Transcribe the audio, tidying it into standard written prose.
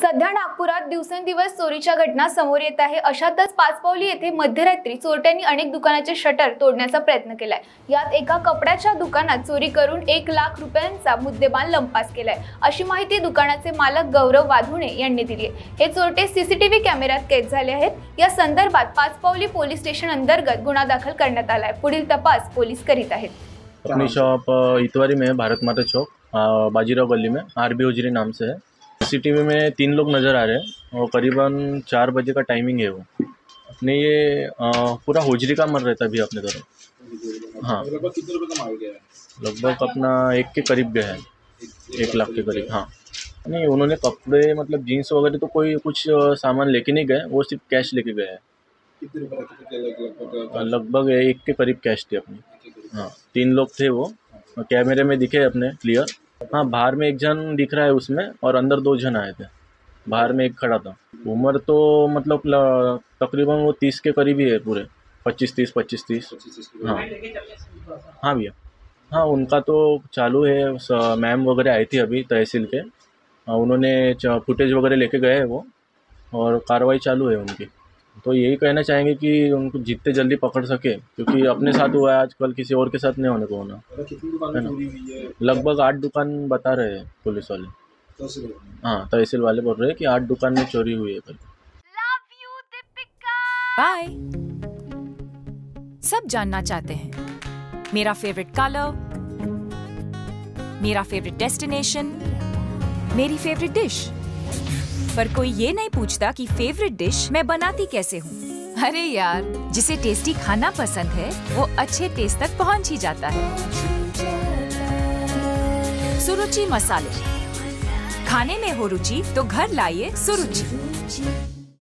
सध्या नागपुरात दिवसेंदिवस चोरीच्या घटना समोर येत आहे। अशातच पाचपावली येथे मध्यरात्री चोरट्यांनी अनेक दुकानाचे शटर तोडण्याचा प्रयत्न केलाय। यात एका कपड्याच्या दुकानात चोरी करून 1 लाख रुपयांचा मुद्देमाल लंपास केलाय, अशी माहिती दुकानाचे मालक गौरव वाधुणे यांनी दिली आहे। हे चोरटे सीसीटीव्ही कॅमेऱ्यात कैद झाले आहेत। या संदर्भात पाचपावली पोलीस स्टेशन अंतर्गत गुन्हा दाखल करण्यात आलाय। पुढील तपास पोलीस करीत आहेत। अपनी शॉप इतवारी में भारत माता चौक बाजीराव गली में आरबी हुजरी नाम से है। सीसीटीवी में 3 लोग नज़र आ रहे हैं और करीबन 4 बजे का टाइमिंग है। वो अपने ये पूरा हुजरी का मर रहता है अभी अपने तरफ। हाँ, लगभग कितने रुपए का माल गया है? लगभग अपना 1 के करीब गया है, 1 लाख के करीब। हाँ नहीं, उन्होंने कपड़े मतलब जीन्स वगैरह तो कोई कुछ सामान लेके नहीं गए, वो सिर्फ कैश लेके गए हैं। कितने रुपए लगभग? लगभग 1 के करीब कैश थे अपनी। हाँ, 3 लोग थे वो, कैमरे में दिखे अपने क्लियर। हाँ, बाहर में 1 जन दिख रहा है उसमें और अंदर 2 जन आए थे। बाहर में 1 खड़ा था। उम्र तो मतलब तकरीबन वो 30 के करीब ही है पूरे, 25-30। हाँ हाँ भैया, हाँ उनका तो चालू है। मैम वगैरह आई थी अभी तहसील के, उन्होंने फुटेज वगैरह लेके गए हैं वो, और कार्रवाई चालू है उनकी। तो यही कहना चाहेंगे कि उनको जितने जल्दी पकड़ सके, क्योंकि अपने साथ हुआ है आजकल, किसी और के साथ नहीं होने को होना। कितनी दुकानें चोरी हुई है? लगभग 8 दुकान बता रहे हैं पुलिस वाले। हाँ, तहसील वाले बोल रहे हैं कि 8 दुकान में चोरी हुई है। बाय। सब जानना चाहते हैं मेरा फेवरेट कलर, मेरा फेवरेट डेस्टिनेशन, मेरी फेवरेट डिश, पर कोई ये नहीं पूछता कि फेवरेट डिश मैं बनाती कैसे हूँ। अरे यार, जिसे टेस्टी खाना पसंद है वो अच्छे टेस्ट तक पहुँच ही जाता है। सुरुचि मसाले, खाने में हो रुचि तो घर लाइए सुरुचि।